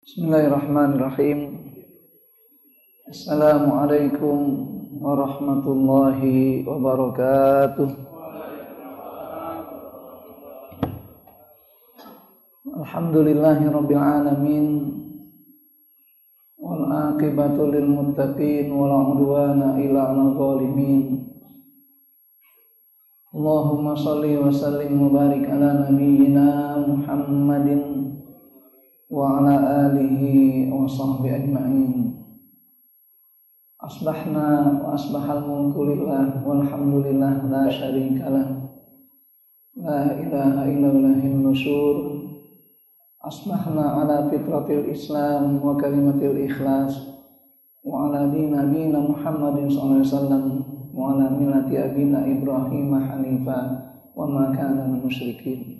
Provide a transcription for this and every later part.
Bismillahirrahmanirrahim. Assalamualaikum warahmatullahi wabarakatuh. Alhamdulillahirabbil alamin. Wal aqibatu lil muttaqin wala udwana illa 'alal zalimin. Allahumma shalli wa sallim wa barik ala nabiyyina Muhammadin wa ala alihi wa sahbihi ajma'in. Asbahna wa asbahal mulku lillah walhamdulillah la syarikalah la ilaha illallahil nusyur. Asbahna ala fitratil islam wa kalimatil ikhlas wa ala dini nabiyina Muhammadin sallallahu alaihi wasallam wa ala millati abina Ibrahim hanifa wa ma kana minal musyrikin.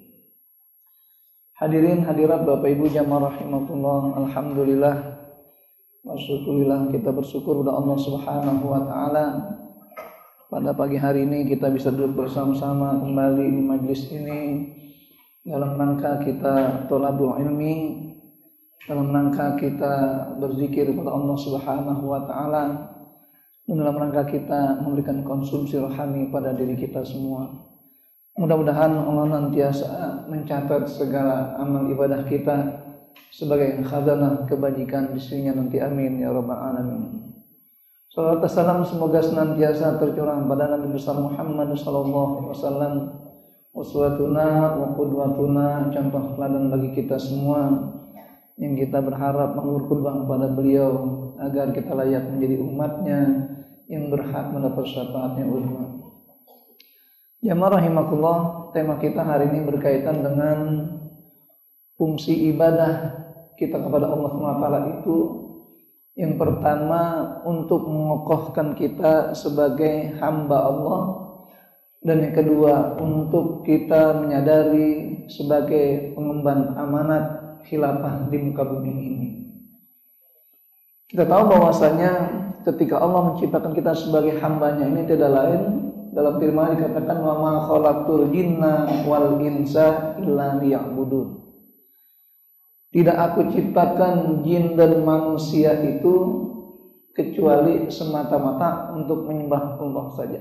Hadirin hadirat Bapak Ibu jamaah rahimakumullah, alhamdulillah wa syukurillah, kita bersyukur kepada Allah Subhanahu wa taala. Pada pagi hari ini kita bisa duduk bersama-sama kembali di majlis ini dalam rangka kita thalabul ilmi, dalam rangka kita berzikir kepada Allah Subhanahu wa taala, dan dalam rangka kita memberikan konsumsi rohani pada diri kita semua. Mudah-mudahan Allah nantiasa mencatat segala amal ibadah kita sebagai khazanah kebajikan di sisinya nanti, amin ya rabbal alamin. Salawat dan salam semoga senantiasa tercurah pada Nabi besar Muhammad sallallahu alaihi wasallam, uswatuna wa qudwatuna, contoh teladan bagi kita semua yang kita berharap berkhutbah kepada beliau agar kita layak menjadi umatnya yang berhak mendapat syafaatnya uzma. Jamaah rahimakumullah, tema kita hari ini berkaitan dengan fungsi ibadah kita kepada Allah SWT itu. Yang pertama, untuk mengokohkan kita sebagai hamba Allah, dan yang kedua, untuk kita menyadari sebagai pengemban amanat khilafah di muka bumi ini. Kita tahu bahwasanya ketika Allah menciptakan kita sebagai hambanya ini tidak lain, dalam firman dikatakan wa ma khalaqtul jinna wal insa illa liya'budun. Tidak aku ciptakan jin dan manusia itu kecuali semata-mata untuk menyembah Allah saja.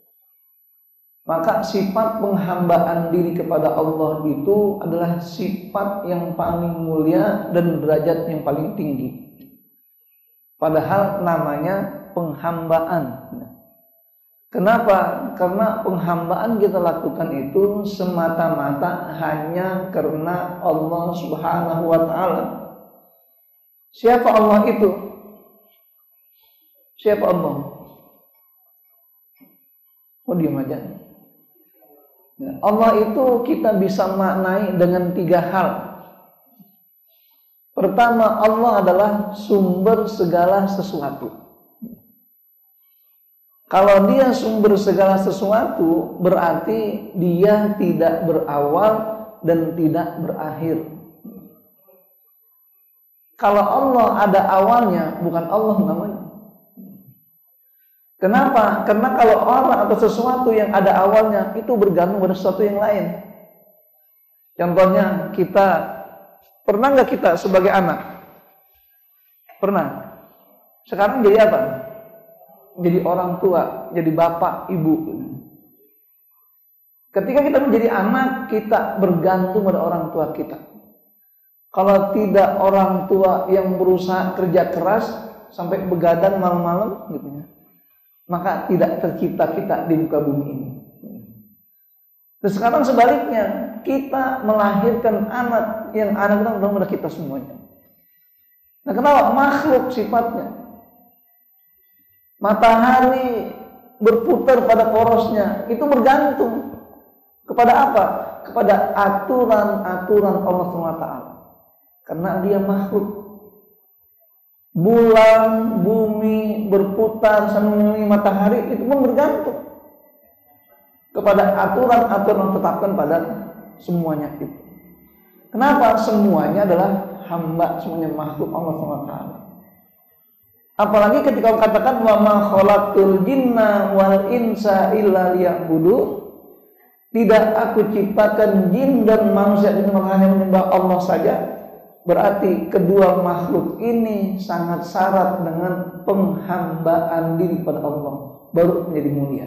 Maka sifat penghambaan diri kepada Allah itu adalah sifat yang paling mulia dan derajat yang paling tinggi. Padahal namanya penghambaan. Kenapa? Karena penghambaan kita lakukan itu semata-mata hanya karena Allah Subhanahu wa taala. Siapa Allah itu? Siapa Allah? Oh, diam aja. Allah itu kita bisa maknai dengan 3 hal. Pertama, Allah adalah sumber segala sesuatu. Kalau dia sumber segala sesuatu, berarti dia tidak berawal dan tidak berakhir. Kalau Allah ada awalnya, bukan Allah namanya. Kenapa? Karena kalau orang atau sesuatu yang ada awalnya, itu bergantung pada sesuatu yang lain. Contohnya, pernah nggak kita sebagai anak? Pernah. Sekarang jadi apa? Jadi orang tua, jadi bapak, ibu. Ketika kita menjadi anak, kita bergantung pada orang tua kita. Kalau tidak orang tua yang berusaha kerja keras sampai begadang malam-malam gitu ya, maka tidak tercipta kita di muka bumi ini. Dan sekarang sebaliknya, kita melahirkan anak yang anak kita bergantung pada kita semuanya. Nah, kenapa? Makhluk sifatnya. Matahari berputar pada porosnya, itu bergantung kepada apa? Kepada aturan-aturan Allah SWT. Karena dia makhluk. Bulan, bumi berputar sambil mengelilingi matahari, itu pun bergantung kepada aturan-aturan yang ditetapkan pada semuanya itu. Kenapa? Semuanya adalah hamba, semuanya makhluk Allah SWT. Apalagi ketika Allah katakan wa ma khalaqtul jinna wal insa illa liya'budun, tidak aku ciptakan jin dan manusia itu hanya menyembah Allah saja. Berarti kedua makhluk ini sangat syarat dengan penghambaan diri pada Allah, baru menjadi mulia.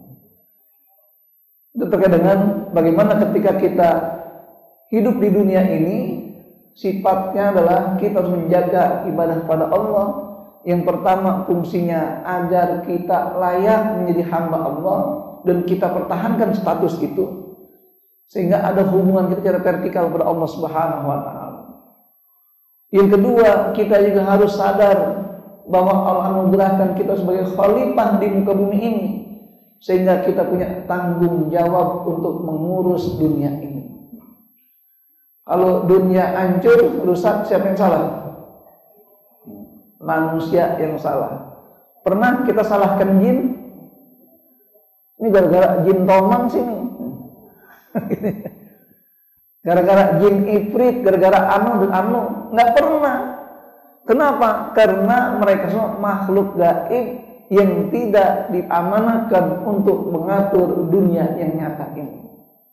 Itu terkait dengan bagaimana ketika kita hidup di dunia ini, sifatnya adalah kita harus menjaga ibadah pada Allah. Yang pertama fungsinya agar kita layak menjadi hamba Allah dan kita pertahankan status itu, sehingga ada hubungan kita secara vertikal pada Allah Subhanahu wa Ta'ala. Yang kedua, kita juga harus sadar bahwa Allah anugerahkan kita sebagai khalifah di muka bumi ini, sehingga kita punya tanggung jawab untuk mengurus dunia ini. Kalau dunia hancur, rusak, siapa yang salah? Manusia yang salah. Pernah kita salahkan jin? Ini gara-gara jin tomang sini. Gara-gara jin ifrit, gara-gara anu dan anu. Nggak pernah. Kenapa? Karena mereka semua makhluk gaib yang tidak diamanahkan untuk mengatur dunia yang nyata ini.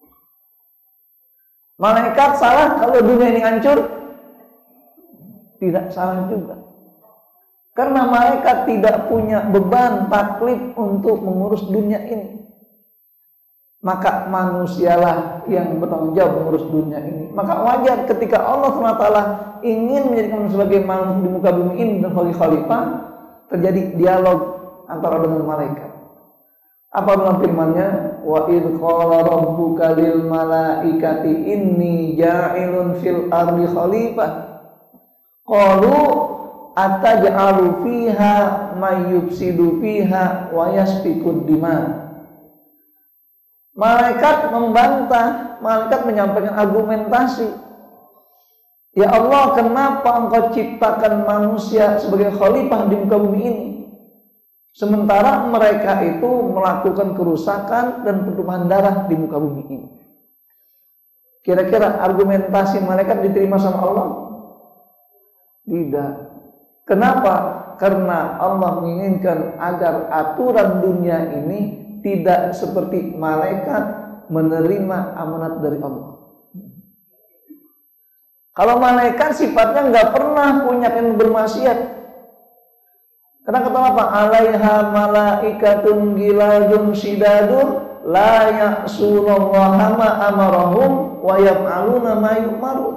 Malaikat salah kalau dunia ini hancur? Tidak salah juga. Karena malaikat tidak punya beban taklif untuk mengurus dunia ini. Maka manusialah yang bertanggung jawab mengurus dunia ini. Maka wajar ketika Allah SWT ingin menjadikan sebagai makhluk di muka bumi ini dan khalifah, terjadi dialog antara dengan malaikat. Apa dalam firman-Nya? Wa idh qala rabbuka lil malaikati inni ja'ilun fil ardi khalifah. Qalu ataj'alu fiha may yufsidu fiha wa yasfikud dima. Malaikat membantah, malaikat menyampaikan argumentasi. Ya Allah, kenapa Engkau ciptakan manusia sebagai khalifah di muka bumi ini? Sementara mereka itu melakukan kerusakan dan pertumpahan darah di muka bumi ini. Kira-kira argumentasi malaikat diterima sama Allah? Tidak. Kenapa? Karena Allah menginginkan agar aturan dunia ini tidak seperti malaikat menerima amanat dari Allah. Kalau malaikat sifatnya nggak pernah punya yang bermaksiat. Karena kata apa? Alaiha malaikatun giladun shidadun la ya'sunallaha ma amarahum wa yaf'aluna ma yu'marun.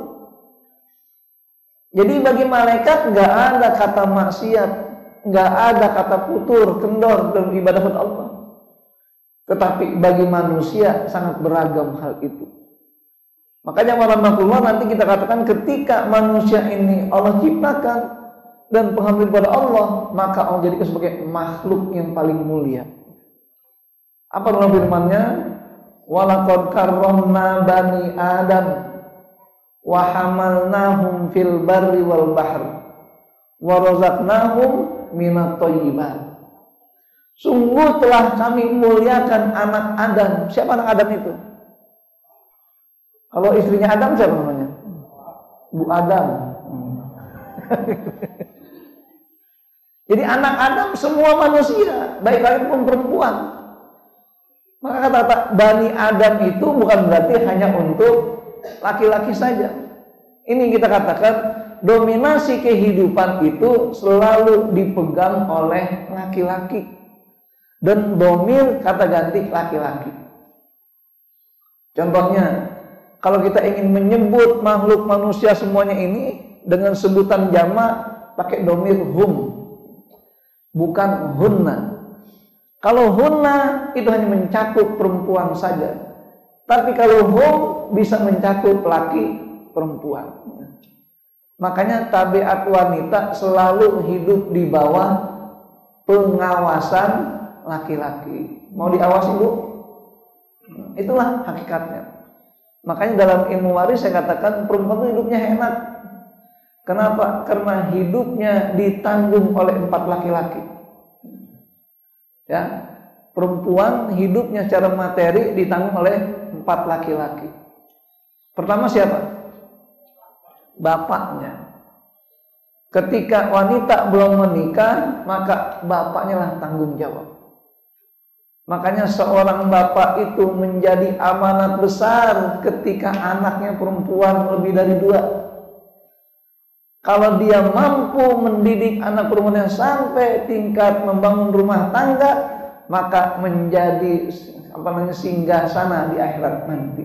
Jadi bagi malaikat nggak ada kata maksiat, nggak ada kata putur, kendor dalam ibadah kepada Allah. Tetapi bagi manusia sangat beragam hal itu. Makanya warahmatullah nanti kita katakan ketika manusia ini Allah ciptakan dan penghambaan kepada Allah, maka Allah jadikan sebagai makhluk yang paling mulia. Apa dalam firman-Nya? Walaqad karramna bani Adam wa hamalnahum fil barri wal bahr wa razaqnahum minat thayyibat. Sungguh telah kami muliakan anak Adam. Siapa anak Adam itu? Kalau istrinya Adam siapa namanya? Bu Adam. Jadi anak Adam semua manusia, baik laki pun perempuan. Maka kata Bani Adam itu bukan berarti hanya untuk laki-laki saja. Ini kita katakan dominasi kehidupan itu selalu dipegang oleh laki-laki. Dan domir kata ganti laki-laki. Contohnya, kalau kita ingin menyebut makhluk manusia semuanya ini dengan sebutan jamak pakai domir hum, bukan hunna. Kalau hunna itu hanya mencakup perempuan saja, tapi kalau hum bisa mencakup laki perempuan. Makanya tabiat wanita selalu hidup di bawah pengawasan laki-laki. Mau diawasi Bu? Itulah hakikatnya. Makanya dalam ilmu waris saya katakan perempuan itu hidupnya enak. Kenapa? Karena hidupnya ditanggung oleh 4 laki-laki. Ya, perempuan hidupnya secara materi ditanggung oleh 4 laki-laki. Pertama siapa? Bapaknya. Ketika wanita belum menikah, maka bapaknya lah tanggung jawab. Makanya seorang bapak itu menjadi amanat besar ketika anaknya perempuan lebih dari 2. Kalau dia mampu mendidik anak perempuannya sampai tingkat membangun rumah tangga, maka menjadi singgasana di akhirat nanti,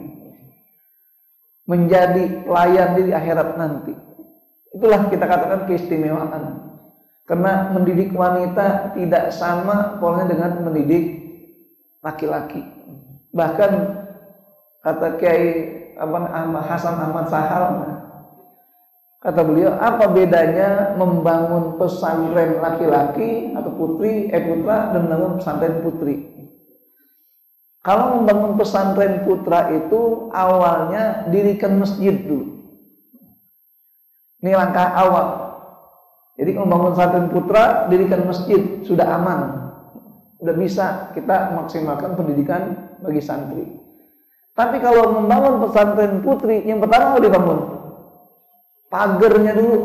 menjadi pelayan di akhirat nanti. Itulah kita katakan keistimewaan. Karena mendidik wanita tidak sama polanya dengan mendidik laki-laki. Bahkan kata Kiai Hasan Ahmad Sahal, kata beliau, apa bedanya membangun pesantren laki-laki atau putra dan membangun pesantren putri? Kalau membangun pesantren putra itu awalnya dirikan masjid dulu. Ini langkah awal. Jadi membangun pesantren putra, dirikan masjid, sudah aman. Sudah bisa kita maksimalkan pendidikan bagi santri. Tapi kalau membangun pesantren putri, yang pertama harus dibangun pagernya dulu.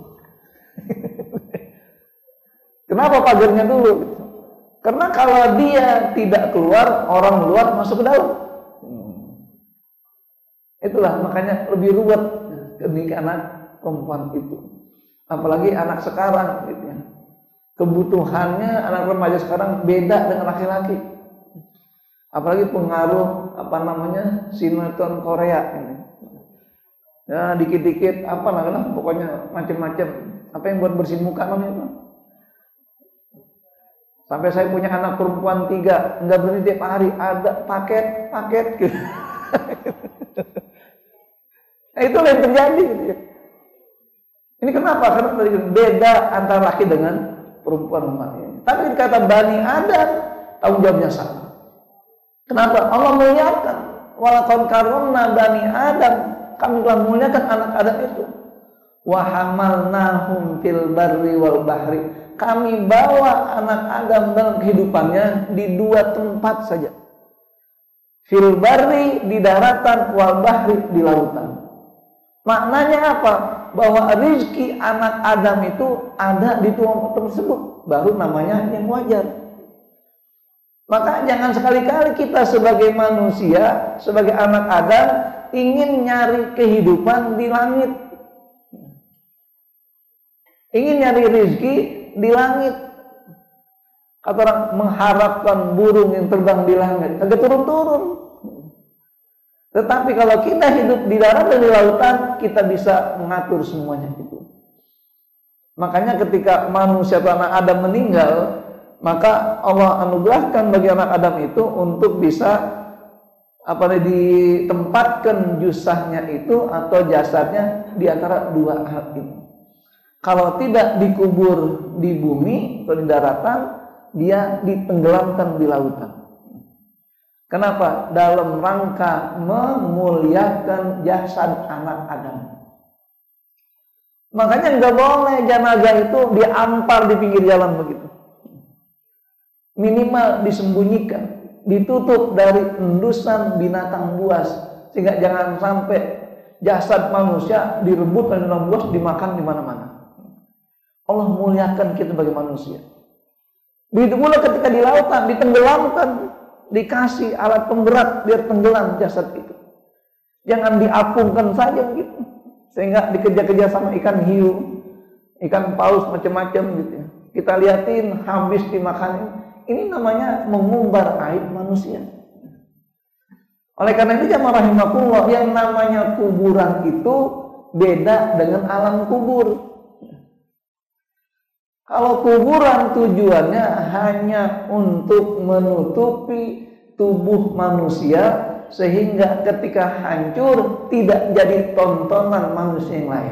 Kenapa pagernya dulu? Karena kalau dia tidak keluar, orang luar masuk ke dalam. Itulah makanya lebih ruwet ketika anak perempuan itu. Apalagi anak sekarang gitu ya. Kebutuhannya anak remaja sekarang beda dengan laki-laki. Apalagi pengaruh sinetron Korea ini. Ya dikit-dikit pokoknya macam-macam. Apa yang buat bersih muka namanya. Sampai saya punya anak perempuan 3, enggak berhenti tiap hari ada paket gitu. Nah, itulah yang terjadi gitu ya. Ini kenapa? Karena beda antara laki dengan perempuan. Tapi kata Bani Adam, tanggung jawabnya sama. Kenapa? Allah muliakan. Walaqad karramna Bani Adam. Kami telah muliakan anak Adam itu. Wa hamalnahum fil barri wal bahri. Kami bawa anak Adam dalam kehidupannya di 2 tempat saja. Fil barri di daratan, wal bahri di lautan. Maknanya apa? Bahwa rezeki anak Adam itu ada di tempat tersebut, baru namanya yang wajar. Maka jangan sekali-kali kita sebagai manusia, sebagai anak Adam ingin nyari kehidupan di langit, ingin nyari rezeki di langit. Kata orang mengharapkan burung yang terbang di langit, agak turun-turun. Tetapi kalau kita hidup di darat dan di lautan, kita bisa mengatur semuanya itu. Makanya ketika manusia anak Adam meninggal, maka Allah anugerahkan bagi anak Adam itu untuk bisa ditempatkan jusahnya itu atau jasadnya di antara 2 hal ini. Kalau tidak dikubur di bumi atau di daratan, dia ditenggelamkan di lautan. Kenapa? Dalam rangka memuliakan jasad anak Adam. Makanya nggak boleh jenazah itu diampar di pinggir jalan begitu. Minimal disembunyikan, ditutup dari endusan binatang buas, sehingga jangan sampai jasad manusia direbut oleh binatang buas dimakan di mana-mana. Allah muliakan kita sebagai manusia. Begitu pula ketika di lautan ditenggelamkan, dikasih alat pemberat biar tenggelam jasad itu. Jangan diapungkan saja begitu, sehingga dikejar-kejar sama ikan hiu, ikan paus macam-macam gitu ya. Kita liatin habis dimakan. Ini namanya mengumbar aib manusia. Oleh karena itu jamaah rahimakumullah, yang namanya kuburan itu beda dengan alam kubur. Kalau kuburan tujuannya hanya untuk menutupi tubuh manusia sehingga ketika hancur tidak jadi tontonan manusia yang lain.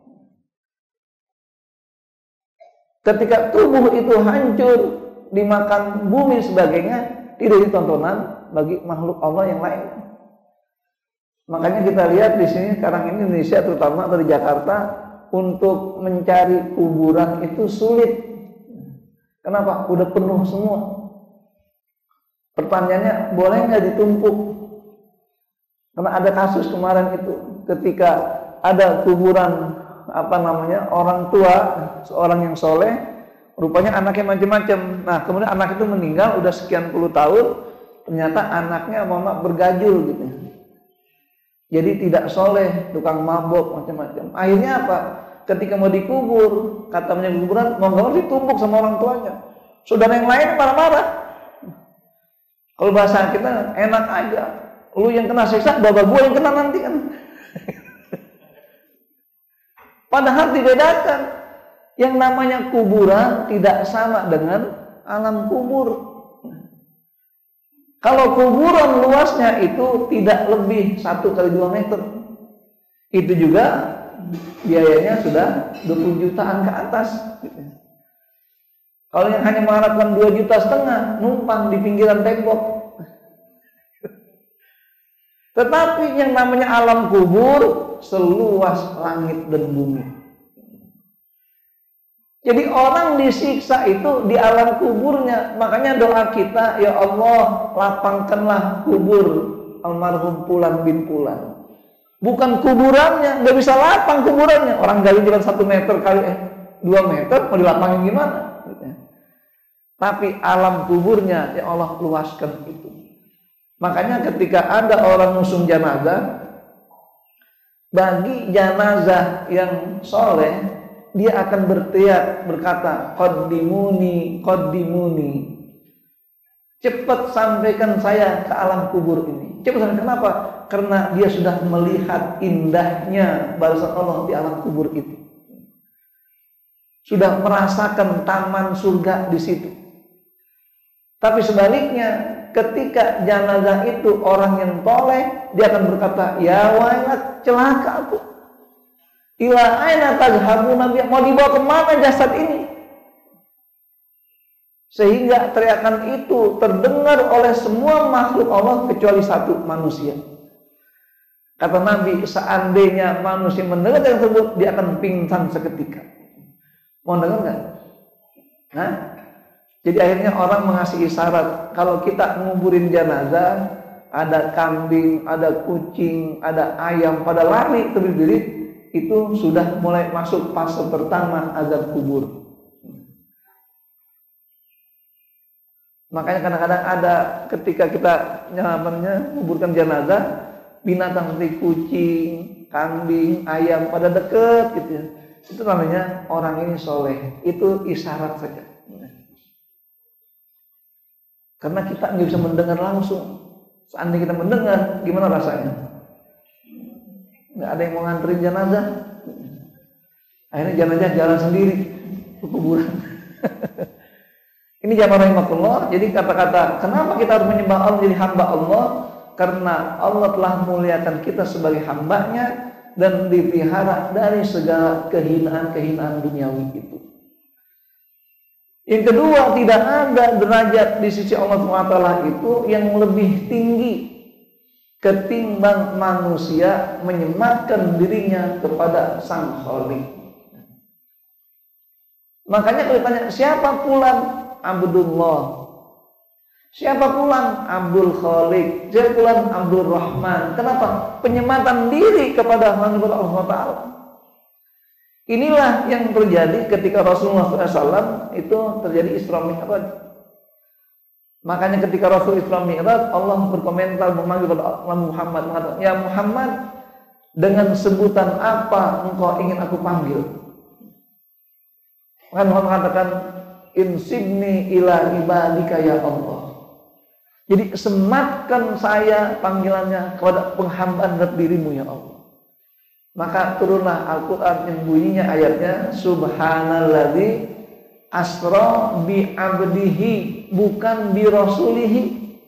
Ketika tubuh itu hancur, dimakan bumi sebagainya, tidak jadi tontonan bagi makhluk Allah yang lain. Makanya kita lihat di sini sekarang ini Indonesia terutama atau di Jakarta, untuk mencari kuburan itu sulit. Kenapa? Udah penuh semua. Pertanyaannya, boleh nggak ditumpuk? Karena ada kasus kemarin itu, ketika ada kuburan orang tua, seorang yang soleh, rupanya anaknya macam-macam. Nah, kemudian anak itu meninggal, udah sekian puluh tahun, ternyata anaknya bergajul gitu. Jadi tidak soleh, tukang mabok macam-macam. Akhirnya apa? ketika mau dikubur, kata penjaga kuburan, mau nggak mau ditumbuk sama orang tuanya. Saudara yang lain marah-marah. Kalau bahasa kita enak aja, lu yang kena siksa, bapak gua yang kena nanti kan. Padahal dibedakan, yang namanya kuburan tidak sama dengan alam kubur. Kalau kuburan luasnya itu tidak lebih 1x2 meter, itu juga biayanya sudah 20 jutaan ke atas. Kalau yang hanya mengharapkan 2,5 juta, numpang di pinggiran tembok. Tetapi yang namanya alam kubur seluas langit dan bumi. Jadi orang disiksa itu di alam kuburnya. Makanya doa kita, ya Allah, lapangkanlah kubur almarhum Fulan bin Fulan. Bukan kuburannya, nggak bisa lapang kuburannya. Orang gali cuma 1 meter kali 2 meter, mau dilapangin gimana? Tapi alam kuburnya, ya Allah, luaskan itu. Makanya ketika ada orang musung jenazah, bagi jenazah yang soleh, dia akan berteriak, berkata, qaddimuni, qaddimuni. Cepat sampaikan saya ke alam kubur ini. Cepat sampaikan, kenapa? Karena dia sudah melihat indahnya balasan Allah di alam kubur itu. Sudah merasakan taman surga di situ. Tapi sebaliknya, ketika jenazah itu orang yang toleh, dia akan berkata, ya wailat, celaka aku. Ila aina tadhhabuna, mau dibawa kemana jasad ini? Sehingga teriakan itu terdengar oleh semua makhluk Allah kecuali satu, manusia. Kata Nabi, seandainya manusia mendengar yang tersebut, dia akan pingsan seketika. Mau dengar nggak? Nah, jadi akhirnya orang mengasih isyarat, kalau kita nguburin jenazah, ada kambing, ada kucing, ada ayam, pada lari terbirit, itu sudah mulai masuk fase pertama azab kubur. Makanya kadang-kadang ada ketika kita menguburkan jenazah, binatang seperti kucing, kambing, ayam pada deket gitu ya. Itu namanya orang ini soleh. Itu isyarat saja. Karena kita nggak bisa mendengar langsung. Seandainya kita mendengar, gimana rasanya? Nggak ada yang mau nganterin jenazah. Akhirnya jenazah jalan sendiri ke kuburan. Ini jamaah rahimakumullah. Jadi kata-kata kenapa kita harus menyembah Allah, menjadi hamba Allah? Karena Allah telah muliakan kita sebagai hambanya dan dipelihara dari segala kehinaan-kehinaan duniawi itu. Yang kedua, tidak ada derajat di sisi Allah SWT itu yang lebih tinggi ketimbang manusia menyematkan dirinya kepada Sang Khalik. Makanya kalau ditanya siapa Fulan, Abdullah, siapa Fulan, Abdul Khalik, siapa Fulan, Abdul Rahman. Kenapa? Penyematan diri kepada Allah SWT. Inilah yang terjadi ketika Rasulullah SAW itu terjadi Isra Mi'raj. Makanya ketika Rasul Isra Mi'raj, Allah berkomentar memanggil kepada Muhammad, mengatakan, ya Muhammad, dengan sebutan apa engkau ingin aku panggil? Maka Muhammad mengatakan, insibni ila ibadika ya Allah. Jadi sematkan saya panggilannya kepada penghambaan dirimu ya Allah. Maka turunlah Al-Quran yang bunyinya ayatnya, subhanalladzi asra bi abdihi, bukan bi rasulihi.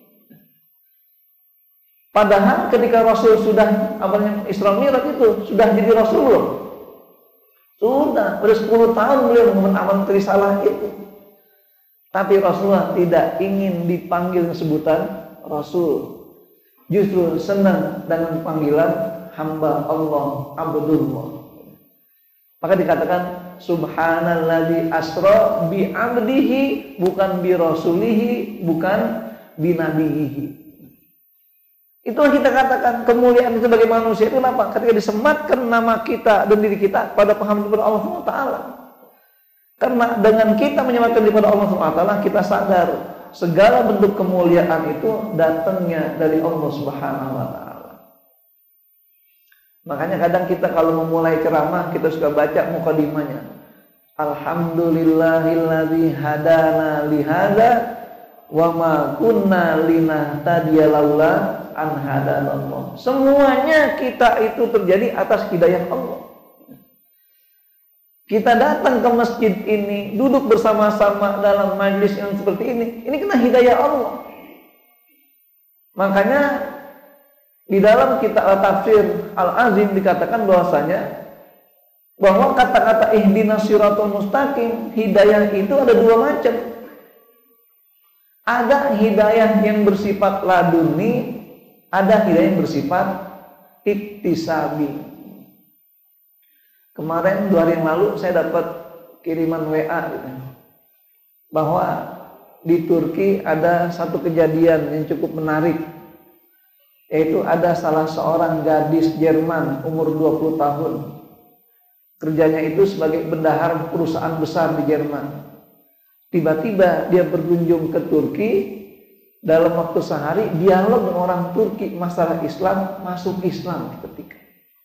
Padahal ketika Rasul sudah Isra Mi'raj itu sudah jadi Rasulullah. Sudah 10 tahun beliau mengamalkan risalah itu. Tapi Rasulullah tidak ingin dipanggil sebutan Rasul. Justru senang dengan panggilan hamba Allah, Abdullah. Maka dikatakan subhanalladzi asra bi 'abdihi, bukan bi rasulihi, bukan bi nabiyihi. Itulah kita katakan kemuliaan itu sebagai manusia itu apa? Ketika disematkan nama kita dan diri kita pada penghambaan kepada Allah SWT. Karena dengan kita menyematkan diri kepada Allah SWT, kita sadar segala bentuk kemuliaan itu datangnya dari Allah Subhanahu wa taala. Makanya kadang kita kalau memulai ceramah kita suka baca mukadimahnya. Alhamdulillahilladzi hadana lihada wa ma kunna linahtadiya laula an hadanallah. Semuanya kita itu terjadi atas hidayah Allah. Kita datang ke masjid ini, duduk bersama-sama dalam majlis yang seperti ini kena hidayah Allah. Makanya di dalam kitab tafsir Al-Azim dikatakan bahwasanya bahwa kata-kata ihdinas siratal mustaqim, hidayah itu ada dua macam. Ada hidayah yang bersifat laduni, ada hidayah yang bersifat iktisabi. Kemarin 2 hari yang lalu saya dapat kiriman WA gitu, bahwa di Turki ada satu kejadian yang cukup menarik, yaitu ada salah seorang gadis Jerman umur 20 tahun. Kerjanya itu sebagai bendahara perusahaan besar di Jerman. Tiba-tiba dia berkunjung ke Turki, dalam waktu sehari dialog dengan orang Turki masalah Islam, masuk Islam ketika.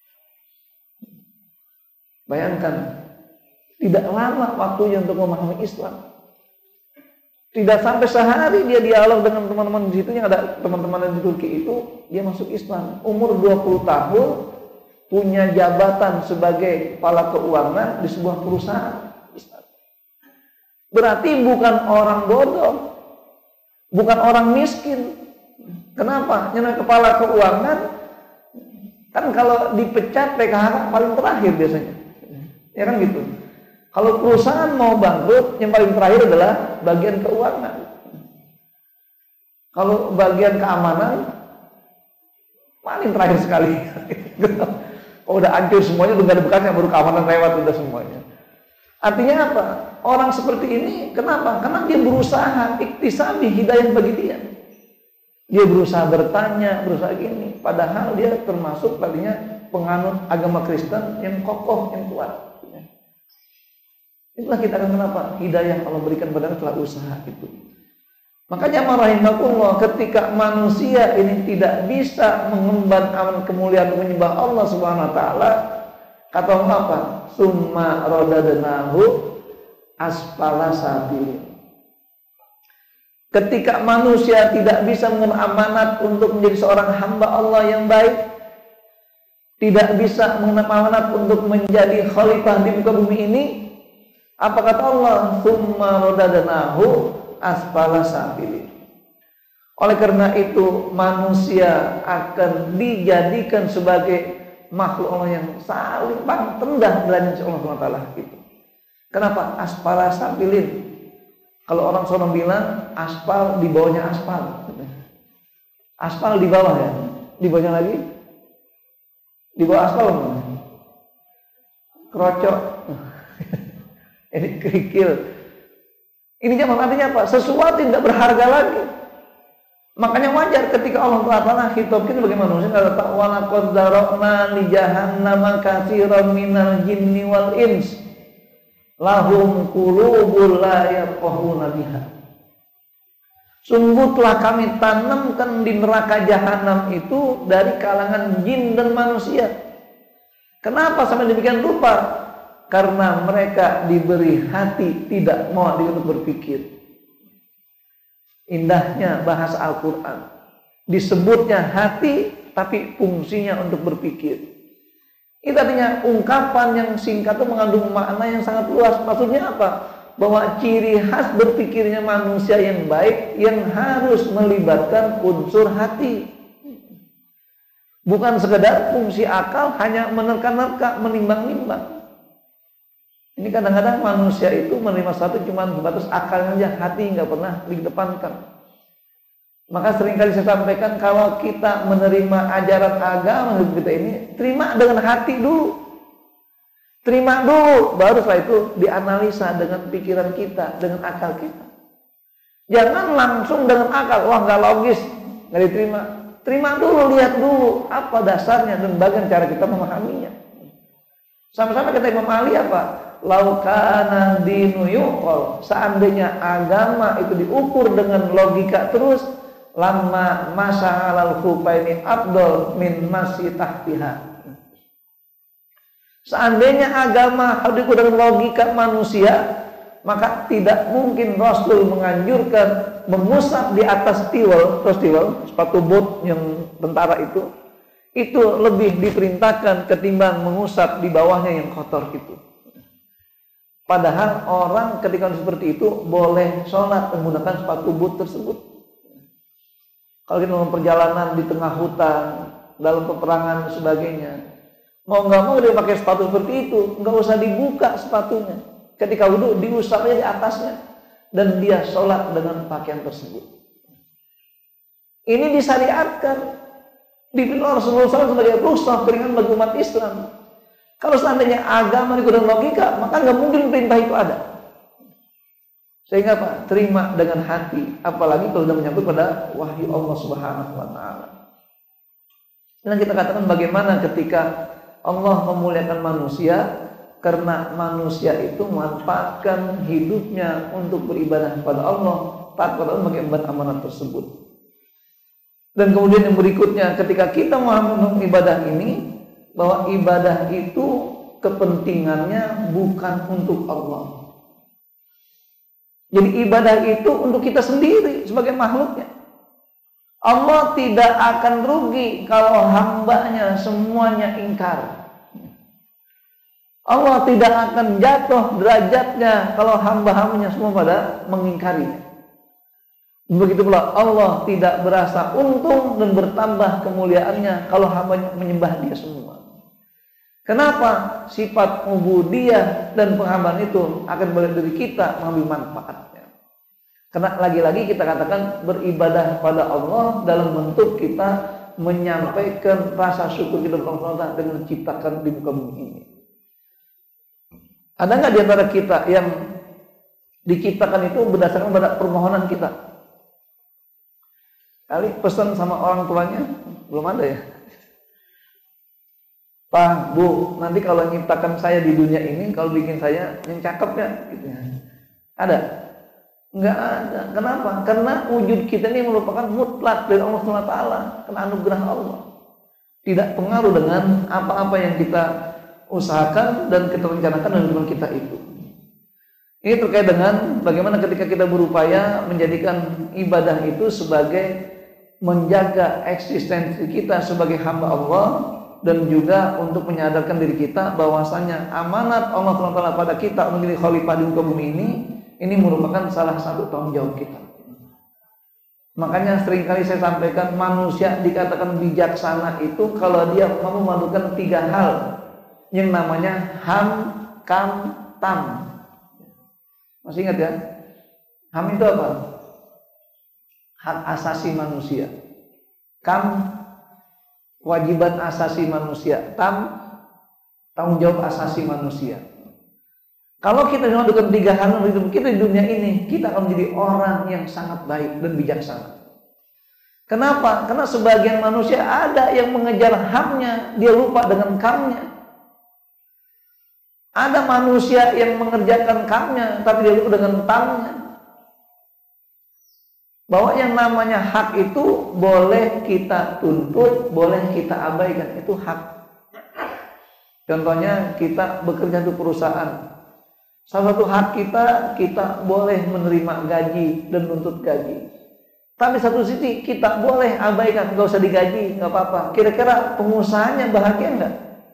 Bayangkan, tidak lama waktunya untuk memahami Islam. Tidak sampai sehari dia dialog dengan teman-teman di situ, yang ada teman-teman di Turki itu, dia masuk Islam. Umur 20 tahun, punya jabatan sebagai kepala keuangan di sebuah perusahaan. Berarti bukan orang bodoh, bukan orang miskin. Kenapa? Karena kepala keuangan kan kalau dipecat PKH paling terakhir biasanya, ya kan gitu. Kalau perusahaan mau bangkrut, yang paling terakhir adalah bagian keuangan. Kalau bagian keamanan paling terakhir sekali. Kalau udah hancur semuanya, udah gak ada bekasnya, baru keamanan lewat udah semuanya. Artinya apa? Orang seperti ini kenapa? Karena dia berusaha iktisabi hidayah bagi dia. Dia berusaha bertanya, berusaha gini. Padahal dia termasuk tadinya penganut agama Kristen yang kokoh, yang kuat. Itulah kita akan kenapa? Hidayah Allah berikan pada setelah usaha itu. Makanya rahimakumullah, ketika manusia ini tidak bisa mengemban amal kemuliaan menyembah Allah Subhanahu wa taala, kata Allah apa? Summa radadnahu asfala safilin. Ketika manusia tidak bisa mengemban amanat untuk menjadi seorang hamba Allah yang baik, tidak bisa mengemban amanat untuk menjadi khalifah di muka bumi ini, apa kata Allah? Summa radadnahu asfala safilin. Oleh karena itu manusia akan dijadikan sebagai makhluk Allah yang saling rendah derajatnya Allah SWT itu. Kenapa? Asfala safilin. Kalau orang sono bilang aspal di bawahnya aspal. Aspal di bawah ya. Di bawahnya lagi. Di bawah aspal mana? Kerocok. Ini kerikil. Ini zaman artinya apa? Sesuatu yang tidak berharga lagi. Makanya wajar ketika Allah Taala hitobkin sebagai manusia, kata walaqad zarokna li jahannama katsiran minal jinni wal ins lahum qulubul la yafqahuna biha. Sungguh telah kami tanamkan di neraka jahanam itu dari kalangan jin dan manusia. Kenapa sampai demikian rupa? Karena mereka diberi hati tidak mau untuk berpikir. Indahnya bahasa Al-Quran, disebutnya hati tapi fungsinya untuk berpikir. Itu artinya ungkapan yang singkat itu mengandung makna yang sangat luas. Maksudnya apa? Bahwa ciri khas berpikirnya manusia yang baik yang harus melibatkan unsur hati. Bukan sekedar fungsi akal hanya menerka-nerka, menimbang-nimbang. Ini kadang-kadang manusia itu menerima sesuatu cuma sebatas akalnya aja, hati nggak pernah dikedepankan. Maka seringkali saya sampaikan, kalau kita menerima ajaran agama kita ini, terima dengan hati dulu. Terima dulu, baru setelah itu dianalisa dengan pikiran kita, dengan akal kita. Jangan langsung dengan akal, wah nggak logis, nggak diterima. Terima dulu, lihat dulu apa dasarnya dan bagaimana cara kita memahaminya. Sama-sama kata Imam Ali apa? Laukana dinu yuqol, seandainya agama itu diukur dengan logika terus, lama masa alal khufaini abdol min masih tahtiha. Seandainya agama harus diukur dengan logika manusia, maka tidak mungkin Rasul menganjurkan mengusap di atas tiwel, sepatu bot yang tentara itu lebih diperintahkan ketimbang mengusap di bawahnya yang kotor itu. Padahal orang ketika seperti itu boleh sholat menggunakan sepatu bot tersebut. Kalau kita dalam perjalanan di tengah hutan, dalam peperangan dan sebagainya, mau nggak mau dia pakai sepatu seperti itu, nggak usah dibuka sepatunya. Ketika wudhu diusap aja di atasnya dan dia sholat dengan pakaian tersebut. Ini disyariatkan, dipilih Rasulullah SAW sebagai rukhsah keringan bagi umat Islam. Kalau seandainya agama dikurang logika, maka nggak mungkin perintah itu ada. Sehingga Pak, terima dengan hati, apalagi kalau sudah menyangkut pada wahyu Allah Subhanahu wa taala. Dan kita katakan bagaimana ketika Allah memuliakan manusia karena manusia itu memanfaatkan hidupnya untuk beribadah kepada Allah, taat kepada Allah mengemban amanat tersebut. Dan kemudian yang berikutnya, ketika kita memahami ibadah ini, bahwa ibadah itu kepentingannya bukan untuk Allah. Jadi ibadah itu untuk kita sendiri sebagai makhluknya. Allah tidak akan rugi kalau hambanya semuanya ingkar. Allah tidak akan jatuh derajatnya kalau hamba-hambanya semua pada mengingkarinya. Begitu pula Allah tidak berasa untung dan bertambah kemuliaannya kalau hambanya menyembah dia semua. Kenapa? Sifat ubudiyah dan penghambaan itu akan balik dari kita mengambil manfaatnya. Karena lagi-lagi kita katakan beribadah pada Allah dalam bentuk kita menyampaikan rasa syukur kita kepada Allah dengan menciptakan di muka bumi ini. Ada nggak di antara kita yang diciptakan itu berdasarkan pada permohonan kita? Kali pesan sama orang tuanya belum ada ya. Pak, Bu, nanti kalau nyiptakan saya di dunia ini, kalau bikin saya yang cakep ya, gitu ya. Ada? Enggak ada. Kenapa? Karena wujud kita ini merupakan mutlak dari Allah SWT, karena anugerah Allah. Tidak pengaruh dengan apa-apa yang kita usahakan dan kita rencanakan dalam hidup kita itu. Ini terkait dengan bagaimana ketika kita berupaya menjadikan ibadah itu sebagai menjaga eksistensi kita sebagai hamba Allah, dan juga untuk menyadarkan diri kita bahwasanya amanat Allah SWT pada kita menjadi khalifah di muka bumi ini merupakan salah satu tanggung jawab kita. Makanya seringkali saya sampaikan manusia dikatakan bijaksana itu kalau dia mampu melakukan 3 hal yang namanya ham, kam, tam. Masih ingat ya? Ham itu apa? Hak asasi manusia. Kam, kewajiban asasi manusia. Tam, tanggung jawab asasi manusia. Kalau kita melakukan 3 hal hidup kita di dunia ini, kita akan menjadi orang yang sangat baik dan bijaksana. Kenapa? Karena sebagian manusia ada yang mengejar hamnya, dia lupa dengan kamnya. Ada manusia yang mengerjakan kamnya, tapi dia lupa dengan tamnya. Bahwa yang namanya hak itu boleh kita tuntut, boleh kita abaikan, itu hak. Contohnya kita bekerja di perusahaan. Salah satu hak kita boleh menerima gaji dan nuntut gaji. Tapi satu sisi kita boleh abaikan, nggak usah digaji, nggak apa-apa. Kira-kira pengusahanya bahagia nggak?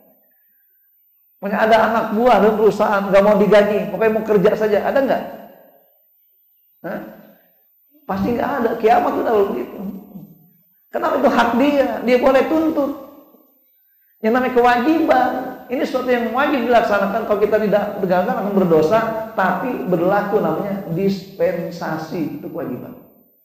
Ada anak buah dalam perusahaan nggak mau digaji, pokoknya mau kerja saja, ada nggak? Hah? Pasti nggak ada. Kiamat itu udah begitu. Kenapa? Itu hak dia boleh tuntut. Yang namanya kewajiban, ini sesuatu yang wajib dilaksanakan. Kalau kita tidak tegakkan akan berdosa, tapi berlaku namanya dispensasi, itu kewajiban.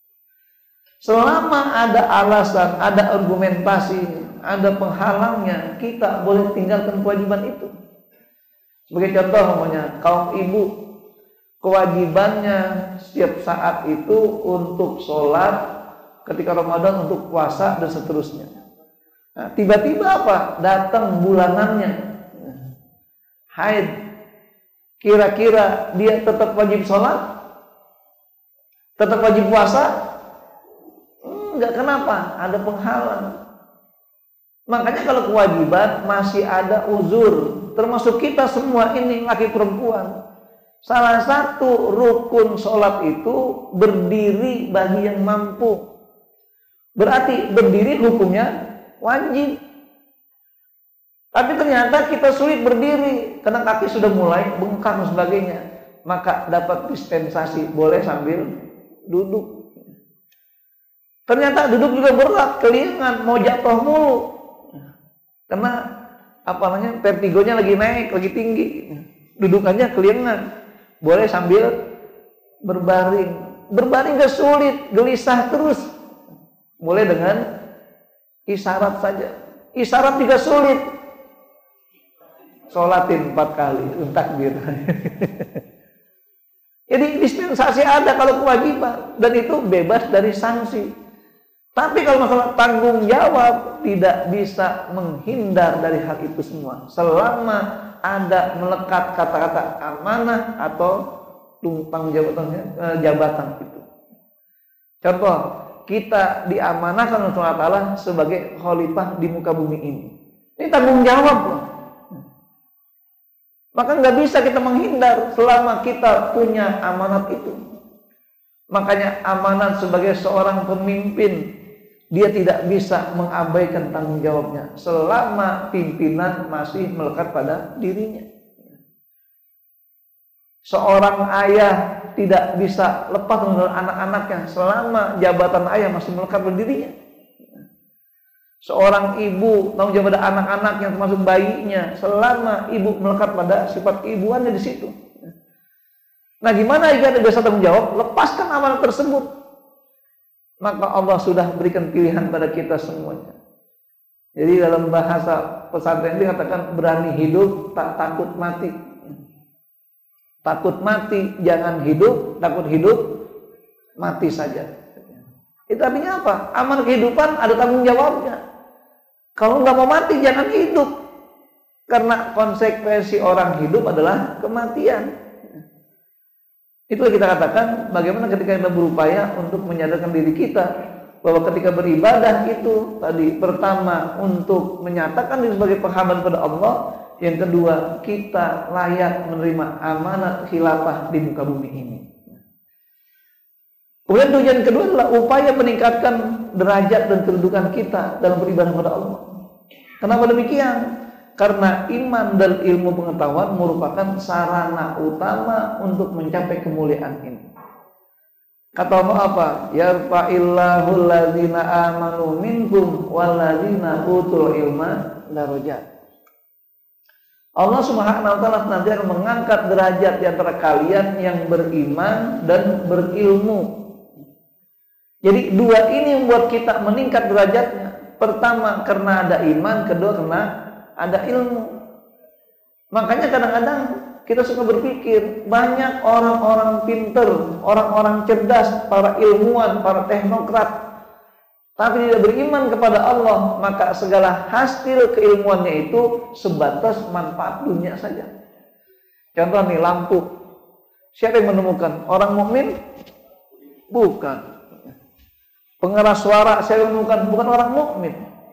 Selama ada alasan, ada argumentasi, ada penghalangnya, kita boleh tinggalkan kewajiban itu. Sebagai contoh namanya kaum ibu, kewajibannya setiap saat itu untuk sholat, ketika Ramadan untuk puasa dan seterusnya. Nah, tiba-tiba apa? Datang bulanannya, haid. Kira-kira dia tetap wajib sholat? Tetap wajib puasa? Enggak, kenapa? Ada penghalang. Makanya kalau kewajiban masih ada uzur, termasuk kita semua ini laki perempuan. Salah satu rukun sholat itu berdiri bagi yang mampu. Berarti berdiri hukumnya wajib. Tapi ternyata kita sulit berdiri karena kaki sudah mulai bengkak dan sebagainya. Maka dapat dispensasi, boleh sambil duduk. Ternyata duduk juga berat, kelingan, mau jatuh mulu. Karena vertigonya lagi naik, lagi tinggi. Dudukannya kelingan. Boleh sambil berbaring. Berbaring gak sulit, gelisah terus. Mulai dengan isyarat saja. Isyarat juga sulit. Sholatin 4 kali, takbir. Jadi dispensasi ada kalau kewajiban. Dan itu bebas dari sanksi. Tapi kalau masalah tanggung jawab, tidak bisa menghindar dari hal itu semua. Selama ada melekat kata-kata amanah atau tanggung jabatan itu. Contoh, kita diamanahkan oleh Allah Ta'ala sebagai khalifah di muka bumi ini. Ini tanggung jawab loh. Maka nggak bisa kita menghindar selama kita punya amanat itu. Makanya amanat sebagai seorang pemimpin, dia tidak bisa mengabaikan tanggung jawabnya selama pimpinan masih melekat pada dirinya. Seorang ayah tidak bisa lepas dari anak-anaknya selama jabatan ayah masih melekat pada dirinya. Seorang ibu tanggung jawab pada anak-anaknya termasuk bayinya selama ibu melekat pada sifat keibuannya di situ. Nah, gimana jika ada dosa tanggung jawab? Lepaskan amanat tersebut. Maka Allah sudah berikan pilihan pada kita semuanya. Jadi dalam bahasa pesantren dikatakan berani hidup, tak takut mati. Takut mati, jangan hidup. Takut hidup, mati saja. Itu artinya apa? Amanat kehidupan ada tanggung jawabnya. Kalau nggak mau mati, jangan hidup. Karena konsekuensi orang hidup adalah kematian. Itulah kita katakan bagaimana ketika kita berupaya untuk menyadarkan diri kita bahwa ketika beribadah itu tadi pertama untuk menyatakan diri sebagai penghambaan pada Allah, yang kedua kita layak menerima amanat khilafah di muka bumi ini. Kemudian tujuan kedua adalah upaya meningkatkan derajat dan kedudukan kita dalam beribadah kepada Allah. Kenapa demikian? Karena iman dan ilmu pengetahuan merupakan sarana utama untuk mencapai kemuliaan ini. Kata Allah apa? Yarfa'illahu allazina amanu minkum wallazina utul ilma darajat. Allah Subhanahu wa taala nanti akan mengangkat derajat di antara kalian yang beriman dan berilmu. Jadi dua ini membuat kita meningkat derajatnya. Pertama karena ada iman, kedua karena ada ilmu. Makanya kadang-kadang kita suka berpikir banyak orang-orang pinter, orang-orang cerdas, para ilmuwan, para teknokrat, tapi tidak beriman kepada Allah, maka segala hasil keilmuannya itu sebatas manfaat dunia saja. Contoh nih, lampu. Siapa yang menemukan? Orang mukmin? Bukan. Pengeras suara siapa yang menemukan? Bukan orang mukmin.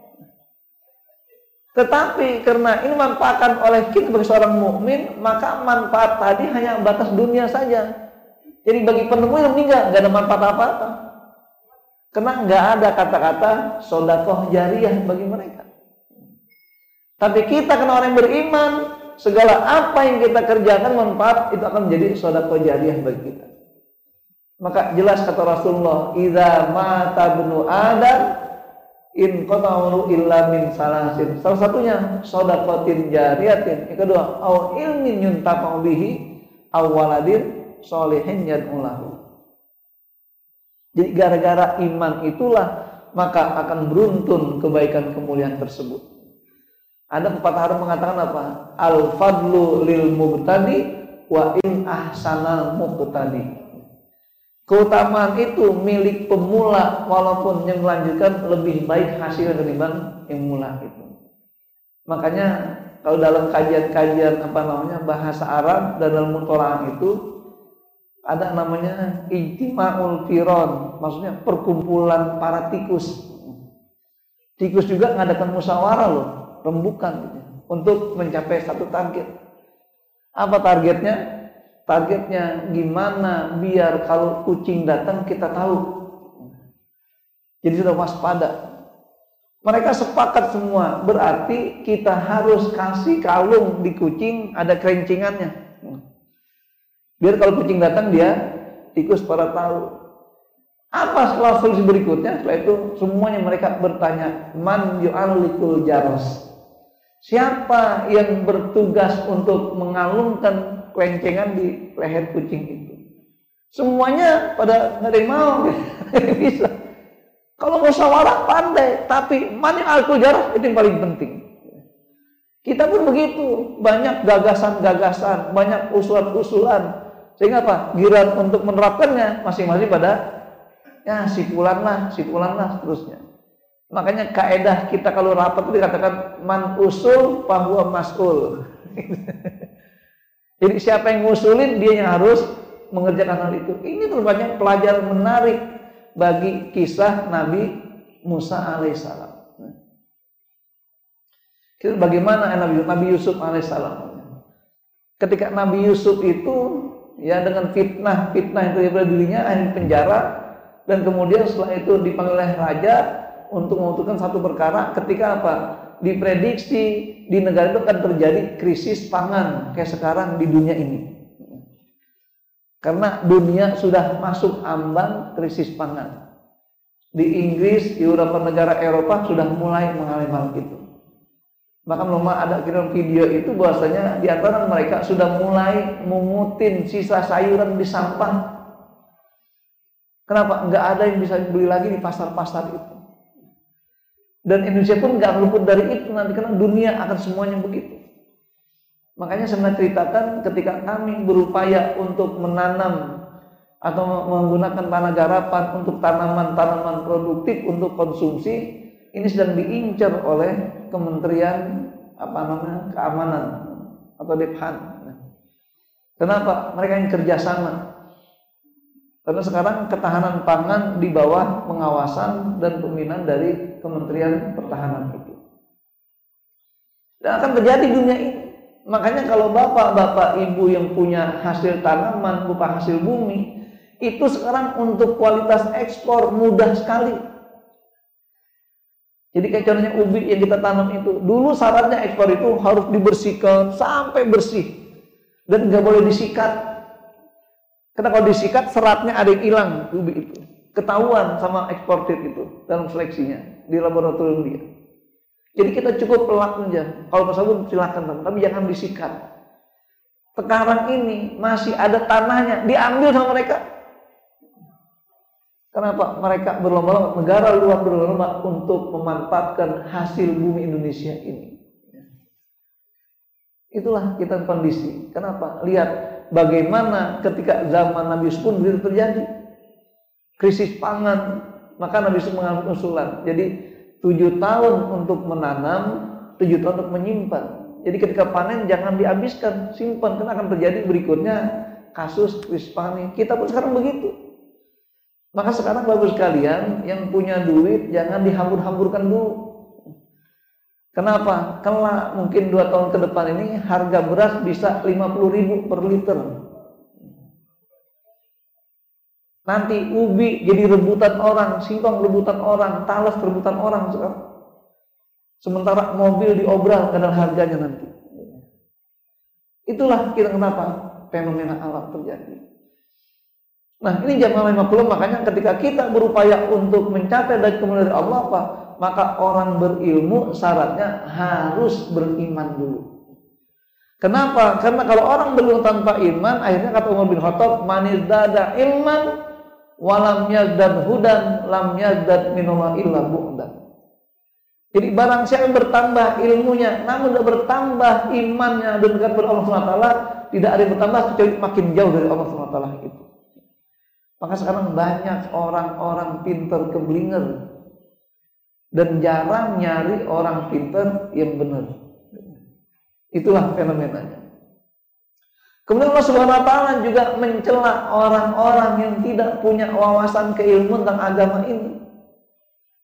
Tetapi karena ini manfaatkan oleh kita sebagai seorang mukmin, maka manfaat tadi hanya batas dunia saja. Jadi bagi penemu yang meninggal nggak ada manfaat apa-apa. Karena nggak ada kata-kata sedekah jariyah bagi mereka. Tapi kita karena orang yang beriman, segala apa yang kita kerjakan manfaat itu akan menjadi sedekah jariyah bagi kita. Maka jelas kata Rasulullah, "Idza mata ibnu Adam in qata'u illa min salasin." Salah satunya shadaqatin jariyatin. Yang kedua, au ilmin yuntafa'u bihi aw waladin sholihin yad'u lahu. Jadi gara-gara iman itulah maka akan beruntun kebaikan kemuliaan tersebut. Ada pepatah Arab mengatakan apa? Al-fadlu lil mubtadi wa in ahsanal muqtadi. Keutamaan itu milik pemula walaupun yang melanjutkan lebih baik hasilnya daripada yang mula itu. Makanya kalau dalam kajian-kajian bahasa Arab dan dalam mutolaah itu ada namanya ijtima'ul firon, maksudnya perkumpulan para tikus. Tikus juga ngadakan musyawarah loh, rembukan gitu. untuk mencapai satu target. Apa targetnya? Targetnya gimana biar kalau kucing datang kita tahu. Jadi sudah waspada. Mereka sepakat semua, berarti kita harus kasih kalung di kucing ada kerencingannya. Biar kalau kucing datang dia tikus pada tahu. Apa setelah solusi berikutnya? Setelah itu semuanya mereka bertanya, man yu'allikul jaros. Siapa yang bertugas untuk mengalungkan kelencengan di leher kucing itu? Semuanya pada nggak ada yang mau, bisa. Kalau musyawarah pandai, tapi man yu'allikul jaros itu yang paling penting. Kita pun begitu, banyak gagasan-gagasan, banyak usulan-usulan, sehingga apa? Giliran untuk menerapkannya masing-masing pada ya si fulan lah, seterusnya. Makanya kaedah kita kalau rapat itu dikatakan man usul fahuwa mas'ul. Jadi siapa yang ngusulin dia yang harus mengerjakan hal itu. Ini terbanyak pelajaran menarik bagi kisah Nabi Musa alaihissalam. Bagaimana Nabi Yusuf alaihissalam? Ketika Nabi Yusuf itu ya dengan fitnah itu daripada dirinya akhirnya penjara, dan kemudian setelah itu dipanggil oleh raja untuk memutuskan satu perkara. Ketika apa? Diprediksi di negara itu akan terjadi krisis pangan kayak sekarang di dunia ini. Karena dunia sudah masuk ambang krisis pangan. Di Inggris, di beberapa negara Eropa sudah mulai mengalami hal itu. Bahkan belum ada kirim video itu bahwasanya di antara mereka sudah mulai mengutin sisa sayuran di sampah. Kenapa? Nggak ada yang bisa dibeli lagi di pasar-pasar itu. Dan Indonesia pun nggak luput dari itu nanti, karena dunia akan semuanya begitu. Makanya saya ceritakan ketika kami berupaya untuk menanam atau menggunakan tanah garapan untuk tanaman-tanaman produktif untuk konsumsi, ini sedang diincar oleh Kementerian Keamanan atau Dephan. Kenapa? Mereka yang kerjasama. Karena sekarang ketahanan pangan di bawah pengawasan dan pembinaan dari Kementerian Pertahanan itu. Dan akan terjadi dunia ini. Makanya kalau bapak-bapak ibu yang punya hasil tanaman berupa hasil bumi, itu sekarang untuk kualitas ekspor mudah sekali. Jadi kayak contohnya ubi yang kita tanam itu, dulu syaratnya ekspor itu harus dibersihkan sampai bersih dan nggak boleh disikat. Karena kalau disikat seratnya ada yang hilang ubi itu, ketahuan sama eksportir itu dalam seleksinya di laboratorium dia. Jadi kita cukup pelak aja. Kalau sabun silakan, tapi jangan disikat. Sekarang ini masih ada tanahnya diambil sama mereka. Kenapa? Mereka berlomba-lomba, negara luar berlomba untuk memanfaatkan hasil bumi Indonesia ini. Itulah kita kondisi. Kenapa? Lihat bagaimana ketika zaman Nabi Yusuf pun begitu terjadi krisis pangan, maka Nabi Yusuf mengambil usulan. Jadi 7 tahun untuk menanam, 7 tahun untuk menyimpan. Jadi ketika panen jangan dihabiskan, simpan, karena akan terjadi berikutnya kasus krisis pangan. Kita pun sekarang begitu. Maka sekarang bagus sekalian yang punya duit jangan dihambur-hamburkan dulu. Kenapa? Kelak mungkin 2 tahun ke depan ini harga beras bisa 50.000 per liter. Nanti ubi jadi rebutan orang, singkong rebutan orang, talas rebutan orang sekarang. Sementara mobil diobral karena harganya nanti. Itulah kira kenapa fenomena alam terjadi. Nah ini jamaah 50, makanya ketika kita berupaya untuk mencapai dari kemuliaan Allah apa? Maka orang berilmu syaratnya harus beriman dulu. Kenapa? Karena kalau orang berilmu tanpa iman, akhirnya kata Umar bin Khattab, manizdada ilman walam yazdad hudan lam yazdad minallah illa bu'dan. Jadi barang siapa yang bertambah ilmunya namun tidak bertambah imannya dan dekat kepada Allah SWT, tidak ada yang bertambah kecuali makin jauh dari Allah SWT itu. Maka sekarang banyak orang-orang pintar keblinger dan jarang nyari orang pintar yang benar. Itulah fenomenanya. Kemudian Allah Subhanahu wa taala juga mencela orang-orang yang tidak punya wawasan keilmuan tentang agama ini.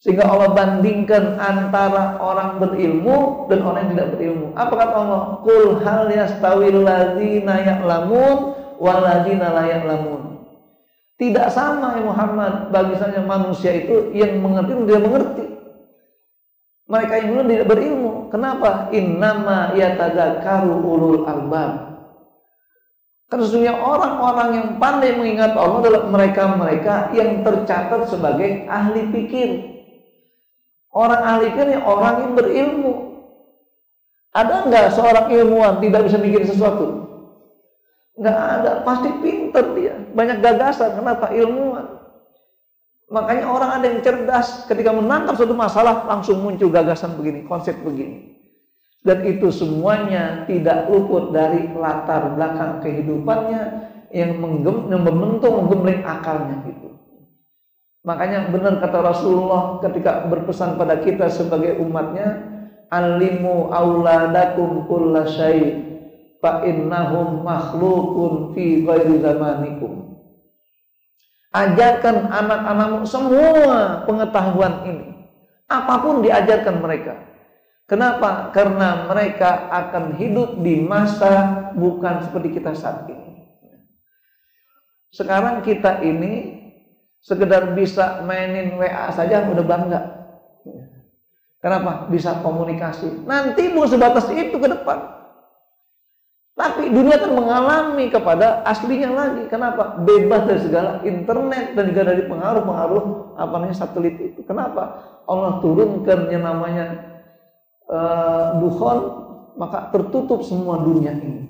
Sehingga Allah bandingkan antara orang berilmu dan orang yang tidak berilmu. Apa kata Allah? Qul hal yastawil ladzina ya'lamun wal ladzina la ya'lamun. Tidak sama ya Muhammad bagi saya manusia itu yang mengerti dan tidak mengerti. Mereka yang belum tidak berilmu. Kenapa? Innama yatadzakkaru ulul albab. Karena sesungguhnya orang-orang yang pandai mengingat Allah adalah mereka-mereka yang tercatat sebagai ahli pikir. Orang ahli pikir yang orang yang berilmu. Ada enggak seorang ilmuwan tidak bisa bikin sesuatu? Enggak ada, pasti pinter dia. Banyak gagasan, kenapa? Ilmuwan. Makanya orang ada yang cerdas, ketika menangkap suatu masalah langsung muncul gagasan begini, konsep begini. Dan itu semuanya tidak luput dari latar belakang kehidupannya yang membentuk, menggembleng akalnya itu. Makanya benar kata Rasulullah ketika berpesan pada kita sebagai umatnya, alimu auladakum kulla syai' fa innahum makhluqun fi ghairi zamanikum. Ajarkan anak-anakmu semua pengetahuan ini. Apapun diajarkan mereka. Kenapa? Karena mereka akan hidup di masa bukan seperti kita saat ini. Sekarang kita ini sekedar bisa mainin WA saja udah bangga. Kenapa? Bisa komunikasi. Nanti mau sebatas itu ke depan. Tapi dunia akan mengalami kepada aslinya lagi. Kenapa? Bebas dari segala internet dan juga dari pengaruh-pengaruh satelit itu. Kenapa? Allah turunkan yang namanya dukhon, maka tertutup semua dunia ini.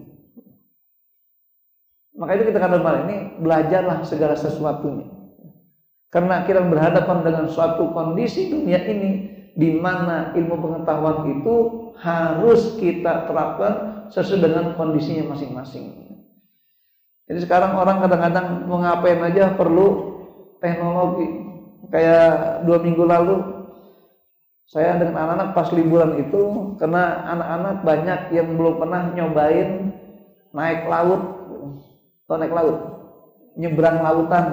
Maka itu kita katakan malam ini, belajarlah segala sesuatunya. Karena kita berhadapan dengan suatu kondisi dunia ini di mana ilmu pengetahuan itu harus kita terapkan sesuai dengan kondisinya masing-masing. Jadi sekarang orang kadang-kadang mau ngapain aja perlu teknologi. Kayak 2 minggu lalu saya dengan anak-anak pas liburan itu, karena anak-anak banyak yang belum pernah nyobain naik laut, atau naik laut, nyebrang lautan.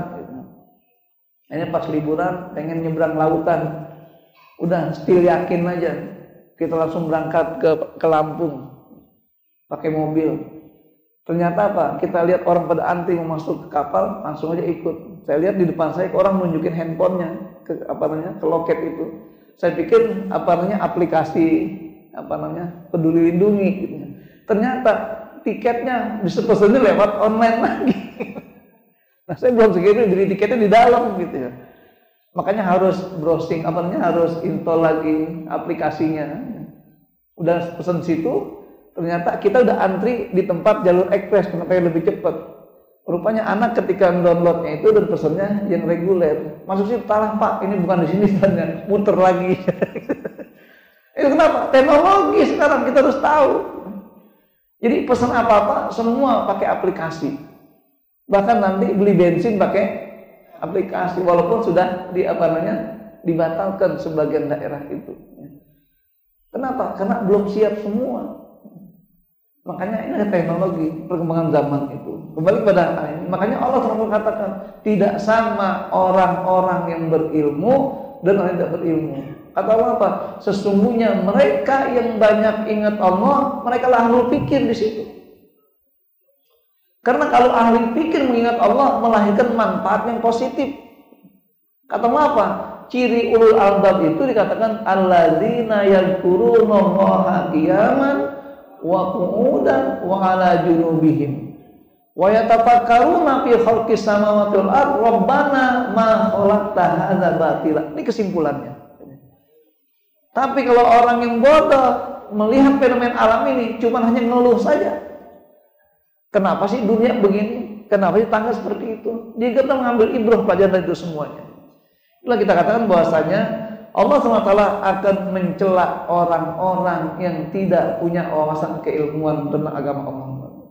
Ini pas liburan pengen nyebrang lautan, udah still yakin aja, kita langsung berangkat ke Lampung pakai mobil. Ternyata apa? Kita lihat orang pada antri mau masuk ke kapal, langsung aja ikut. Saya lihat di depan saya orang nunjukin handphonenya ke ke loket itu. Saya pikir aplikasi Peduli Lindungi gitu. Ternyata tiketnya bisa pesennya lewat online lagi. Nah, saya belum segitu beli tiketnya di dalam gitu ya. Makanya harus browsing harus install lagi aplikasinya. Udah pesen situ, ternyata kita udah antri di tempat jalur ekspres, kenapa yang lebih cepat. Rupanya anak ketika downloadnya itu dan pesennya yang reguler. Maksudnya salah Pak, ini bukan di sini sebenarnya, muter lagi. Itu kenapa? Teknologi sekarang kita harus tahu. Jadi pesan apa-apa semua pakai aplikasi. Bahkan nanti beli bensin pakai aplikasi walaupun sudah dibatalkan sebagian daerah itu. Kenapa? Karena belum siap semua. Makanya ini ada teknologi, perkembangan zaman itu. Kembali pada ini, makanya Allah selalu katakan tidak sama orang-orang yang berilmu dan orang yang tidak berilmu. Kata Allah apa? Sesungguhnya mereka yang banyak ingat Allah, mereka lah ahli pikir di situ. Karena kalau ahli pikir mengingat Allah melahirkan manfaat yang positif. Kata Allah apa? Ciri ulul albab itu dikatakan alladzina yadhkurunallaha qiyaman wa qu'udan wa ala junubihim wa yatafakkaruna fi khalqis samawati wal ardh rabbana ma khalaqta hadza batila. Ini kesimpulannya. Tapi kalau orang yang bodoh melihat fenomena alam ini cuma hanya ngeluh saja. Kenapa sih dunia begini? Kenapa sih tangga seperti itu? Dia kita mengambil ibrah pelajaran dari itu semuanya. Itulah kita katakan bahwasanya Allah SWT akan mencela orang-orang yang tidak punya wawasan keilmuan tentang agama Allah.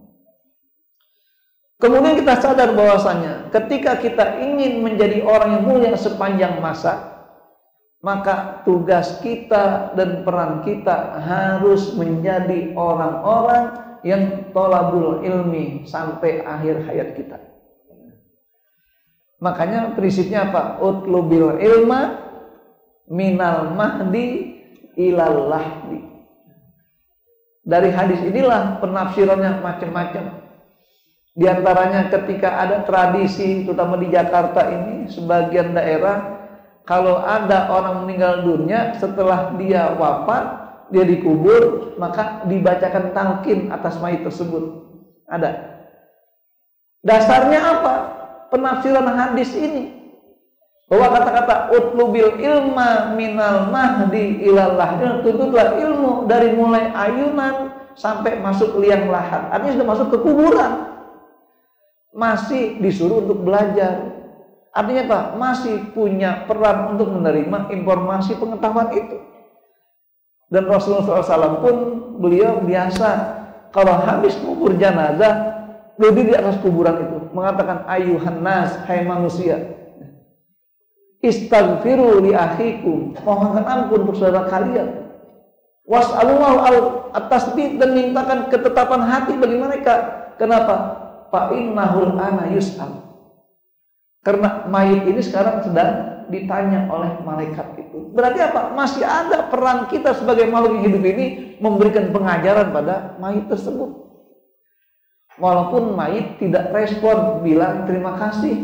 Kemudian kita sadar bahwasanya ketika kita ingin menjadi orang yang mulia sepanjang masa, maka tugas kita dan peran kita harus menjadi orang-orang yang tolabul ilmi sampai akhir hayat kita. Makanya prinsipnya apa? Utlubil ilma minal mahdi ilal lahdi. Dari hadis inilah penafsirannya macam-macam. Di antaranya ketika ada tradisi, terutama di Jakarta ini, sebagian daerah, kalau ada orang meninggal dunia, setelah dia wafat, dia dikubur, maka dibacakan talqin atas mayit tersebut. Ada. Dasarnya apa? Penafsiran hadis ini. Bahwa kata-kata utlubil ilma minal mahdi ilallah, tuntutlah ilmu dari mulai ayunan sampai masuk liang lahat. Artinya sudah masuk ke kuburan, masih disuruh untuk belajar. Artinya apa? Masih punya peran untuk menerima informasi pengetahuan itu. Dan Rasulullah SAW pun beliau biasa kalau habis kubur jenazah berdiri di atas kuburan itu mengatakan ayuhan nas, hai manusia, istaghfiru li akhikum, mohonkan ampun untuk saudara kalian, was'alullahu at-tasbit, dan mintakan ketetapan hati bagi mereka. Kenapa? Fa innahul ana yus'al, karena mayit ini sekarang sedang ditanya oleh malaikat itu. Berarti apa? Masih ada peran kita sebagai makhluk yang hidup ini memberikan pengajaran pada mayit tersebut. Walaupun mayit tidak respon, bilang terima kasih.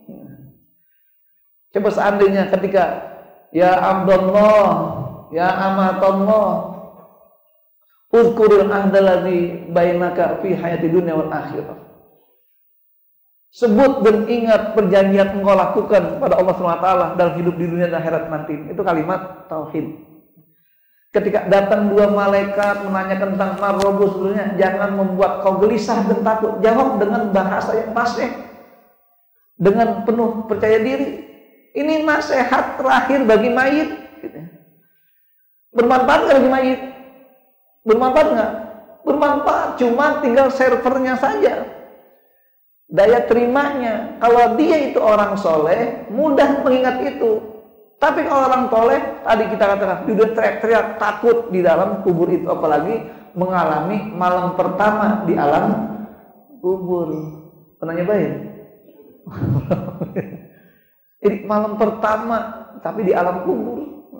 Coba seandainya ketika ya Abdullah, ya Amatallah, uzkuril ahdalladzi bainaka fi hayati dunya wal akhirah. Sebut dan ingat perjanjian engkau lakukan pada Allah SWT dalam hidup di dunia dan akhirat nanti. Itu kalimat tauhid. Ketika datang dua malaikat menanyakan tentang marrobus sebelumnya, jangan membuat kau gelisah dan takut. Jawab dengan bahasa yang fasih, dengan penuh percaya diri. Ini nasihat terakhir bagi mayit. Bermanfaat nggak bagi mayit? Bermanfaat nggak? Bermanfaat, cuma tinggal servernya saja, daya terimanya. Kalau dia itu orang soleh, mudah mengingat itu. Tapi kalau orang toleh, tadi kita katakan, sudah teriak-teriak takut di dalam kubur itu, apalagi mengalami malam pertama di alam kubur. Pernah nyobain? Jadi malam pertama, tapi di alam kubur.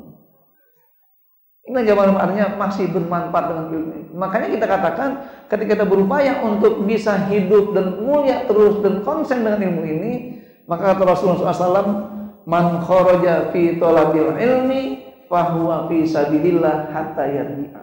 Ini jawaban artinya masih bermanfaat dengan ilmu ini. Makanya kita katakan, ketika kita berupaya untuk bisa hidup dan mulia terus dan konsen dengan ilmu ini, maka kata Rasulullah SAW, man kharaja fi thalabil ilmi fahuwa fi sabilillah hatta yarji'a.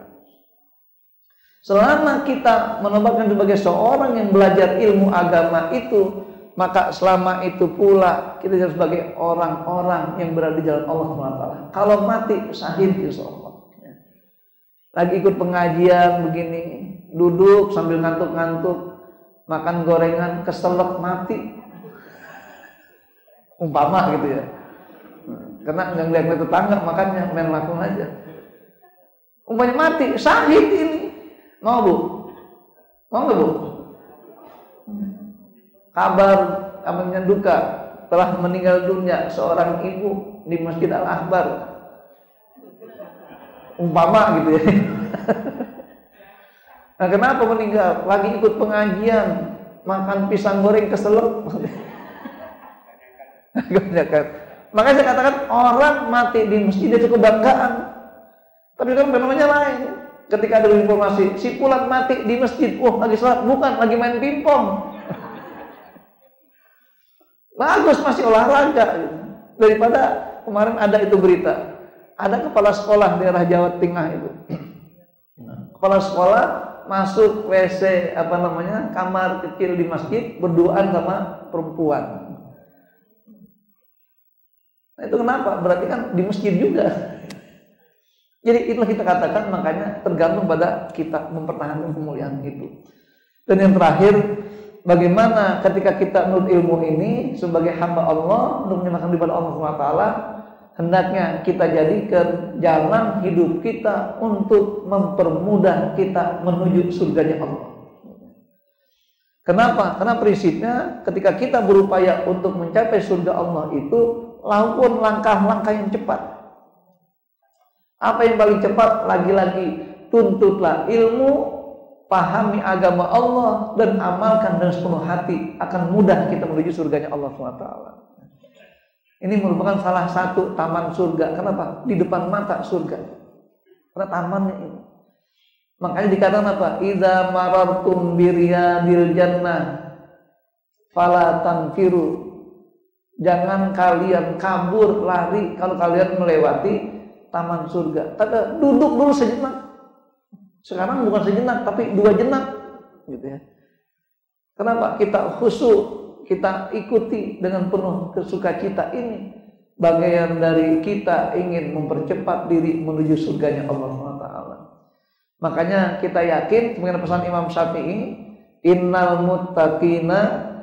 Selama kita menobatkan sebagai seorang yang belajar ilmu agama itu, maka selama itu pula kita jadi sebagai orang-orang yang berada di jalan Allah SWT. Kalau mati syahid insyaallah. Lagi ikut pengajian begini, duduk sambil ngantuk-ngantuk, makan gorengan, keselak mati. Umpama gitu ya, karena nggak ngeliat tetangga makannya, main lakon aja. Umpamanya mati, syahid ini. Mau bu? Mau nggak bu? Kabar amanya duka, telah meninggal dunia seorang ibu di Masjid Al-Akbar. Umpama gitu ya. Nah, kenapa meninggal? Lagi ikut pengajian, makan pisang goreng keselak. Makanya saya katakan orang mati di masjid itu kebanggaan. Tapi kan fenomena lain. Ketika ada informasi si fulan mati di masjid, lagi sholat, bukan lagi main pingpong. Bagus, masih olahraga gitu. Daripada kemarin ada itu berita, ada kepala sekolah daerah Jawa Tengah itu. Kepala sekolah masuk WC kamar kecil di masjid, berduaan sama perempuan. Nah, itu kenapa? Berarti kan di masjid juga. Jadi itulah kita katakan, makanya tergantung pada kita mempertahankan kemuliaan itu. Dan yang terakhir, bagaimana ketika kita menurut ilmu ini sebagai hamba Allah untuk menyembahkan kepada Allah SWT, hendaknya kita jadikan jalan hidup kita untuk mempermudah kita menuju surganya Allah. Kenapa? Karena prinsipnya ketika kita berupaya untuk mencapai surga Allah itu, lakukan langkah-langkah yang cepat. Apa yang paling cepat? Lagi-lagi tuntutlah ilmu, pahami agama Allah, dan amalkan dengan sepenuh hati. Akan mudah kita menuju surganya Allah SWT. Ini merupakan salah satu taman surga. Kenapa? Di depan mata surga. Karena tamannya ini. Makanya dikatakan apa? Idza marartum biriyadil jannah fala tanfiru. Jangan kalian kabur, lari kalau kalian melewati taman surga. Tapi duduk dulu sejenak. Sekarang bukan sejenak, tapi 2 jenak, gitu ya. Kenapa? Kita khusyuk. Kita ikuti dengan penuh kesukacita ini. Bagian dari kita ingin mempercepat diri menuju surganya Allah SWT. Makanya kita yakin, mengenai pesan Imam Syafi'i, innal muttaqina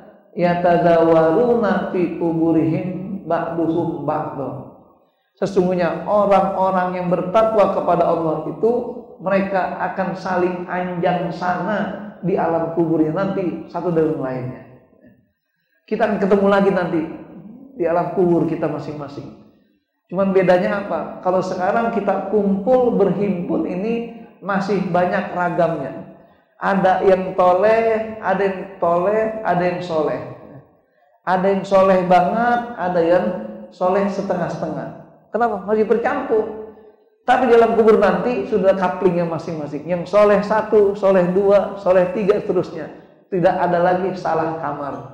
yatadawwaruna fi kuburihim ba'duhum ba'da. Sesungguhnya orang-orang yang bertakwa kepada Allah itu mereka akan saling anjang sana di alam kuburnya nanti satu dengan lainnya. Kita akan ketemu lagi nanti di alam kubur kita masing-masing. Cuman bedanya apa? Kalau sekarang kita kumpul berhimpun ini masih banyak ragamnya. Ada yang toleh, ada yang toleh, ada yang soleh. Ada yang soleh banget, ada yang soleh setengah-setengah. Kenapa? Masih bercampur. Tapi di alam kubur nanti sudah couplingnya masing-masing. Yang soleh 1, soleh 2, soleh 3, seterusnya. Tidak ada lagi salah kamar.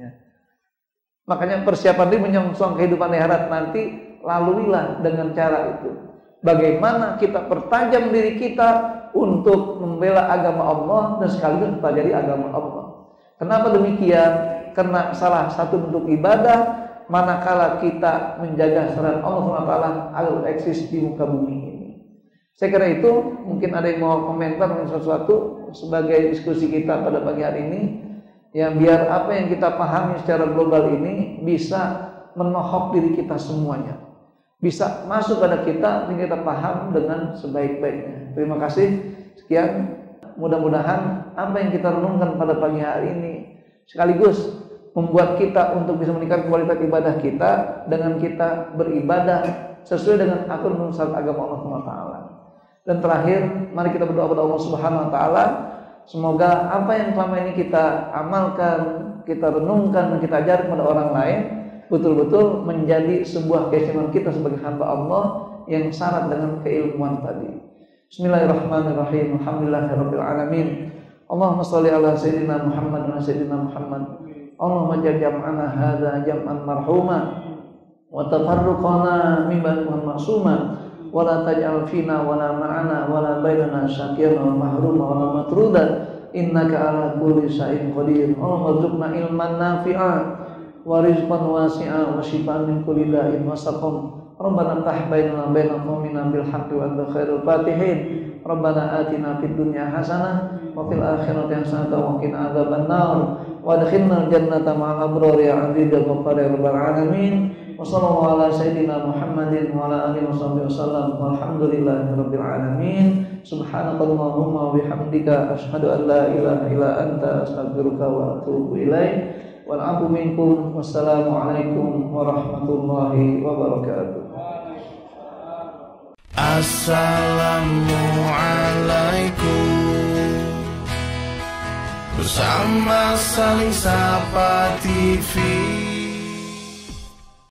Makanya persiapan diri menyongsong kehidupan akhirat nanti, laluilah dengan cara itu. Bagaimana kita pertajam diri kita untuk membela agama Allah dan sekaligus mempelajari agama Allah. Kenapa demikian? Karena salah satu bentuk ibadah manakala kita menjaga syariat Allah SWT agar eksis di muka bumi ini. Saya kira itu, mungkin ada yang mau komentar dengan sesuatu sebagai diskusi kita pada pagi hari ini. Ya, biar apa yang kita pahami secara global ini bisa menohok diri kita semuanya, bisa masuk pada kita dan kita paham dengan sebaik-baiknya. Terima kasih. Sekian, mudah-mudahan apa yang kita renungkan pada pagi hari ini sekaligus membuat kita untuk bisa meningkatkan kualitas ibadah kita dengan kita beribadah sesuai dengan aturan syariat agama Allah SWT. Dan terakhir, mari kita berdoa kepada Allah Subhanahu wa taala. Semoga apa yang selama ini kita amalkan, kita renungkan, dan kita ajarkan kepada orang lain betul-betul menjadi sebuah keistimewaan kita sebagai hamba Allah yang syarat dengan keilmuan tadi. Bismillahirrahmanirrahim. Alhamdulillahirabbil alamin. Allahumma shalli ala sayyidina Muhammad wa sayyidina Muhammad. Allahumma ja'al jam'ana hadza jam'an marhuma wa tafarruqana mimman ma'suma. Wala taj'al fina wala ma'ana wala bainana syaqiyan wa mahruma wala matruda innaka ala kulli syai'in qadir. Allahumma rzuqna ilman nafi'a wa rizqan wasi'a wa shifaan min kulli da'in wa saqam. Rabbana ftah bainana wa baina qaumina bil haqqi wa anta khairul fatihin. Rabbana atina fid dunya hasanah wa fil akhirati hasanah wa qina adzabannar wa adkhilna jannata ma'al abrar ya 'aziz ya ghaffar ya rabbal alamin. Wassallallahu ala sayyidina Muhammadin wa ala alihi wasallam walhamdulillahirabbil alamin. Subhanakallahumma wa bihamdika asyhadu an la ilaha illa anta astaghfiruka wa atubu ilaik. Wal 'afwu minkum. Wassalamu alaikum warahmatullahi wabarakatuh. Assalamualaikum. Bersama Saling Sapa TV.